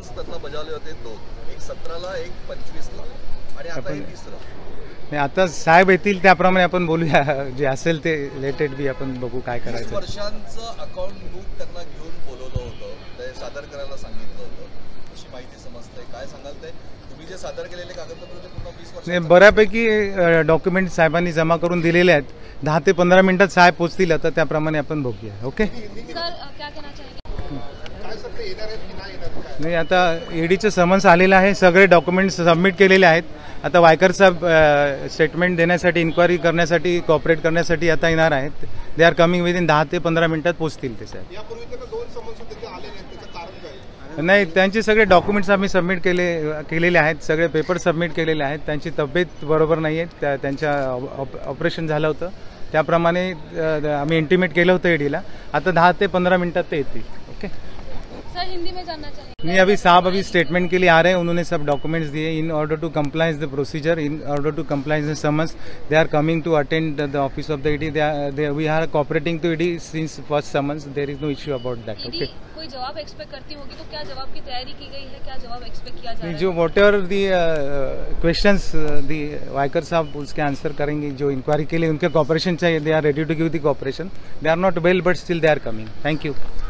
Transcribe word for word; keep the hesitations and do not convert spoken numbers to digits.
Notice त्यांना बजावले होते दोन, एक सतराला एक पंचवीसला आणि आता हे तिसरं. नाही, आता साहेब येतील त्याप्रमाणे आपण बोलूया. जे असेल ते रिलेटेड बी आपण बघू काय वीस करायचं. वर्षांचं अकाउंट बुक त्यांना घेऊन बोलवलं होतं, ते सादर करायला सांगितलं होतं, अशी माहिती समजते. काय सांगाल ते तुम्ही जे सादर केलेले कागदपत्र ते पूर्ण वीस वर्ष नाही, बऱ्यापैकी डॉक्युमेंट साहेबांनी जमा करून दिलेले आहेत. दहा ते पंधरा मिनिटात साहेब पोहोचतील, आता त्याप्रमाणे आपण बघूया. ओके. नाही, आता ईडीचं समन्स आलेलं आहे, सगळे डॉक्युमेंट्स सबमिट केलेले आहेत. आता वायकर साहेब स्टेटमेंट देण्यासाठी, इन्क्वायरी करण्यासाठी, कॉपरेट करण्यासाठी आता येणार आहेत. दे आर कमिंग विदिन दहा ते पंधरा मिनिटात पोहोचतील ते साहेब. नाही, त्यांचे सगळे डॉक्युमेंट्स आम्ही सबमिट केले केलेले आहेत, सगळे पेपर सबमिट केलेले आहेत. त्यांची तब्येत बरोबर नाही आहे, त्या त्यांच्या ऑपरेशन झालं होतं, त्याप्रमाणे आम्ही इंटिमेट केलं होतं ईडीला. आता दहा ते पंद्रह मिनटात ते येतील. ओके सर, हिंदी में जानना चाहिए. नहीं, अभी साहब अभी स्टेटमेंट के लिए आ रहे हैं. उन्होंने सब डॉक्यूमेंट्स दिए in order to complies the procedure, in order to complies the summons. They are coming to attend the office of the ED. They we are cooperating to ED since first summons. There is no issue about that. Okay. कोई जवाब expect करती होगी तो क्या जवाब की तैयारी की गई है, क्या जवाब एक्सपेक्ट किया जा रहा है? जो whatever the questions the Waikar साहब उसके आंसर करेंगे. जो इंक्वायरी के लिए उनके कॉपरेशन चाहिए, they are ready to give the cooperation. They are not well but still they are coming. Thank you.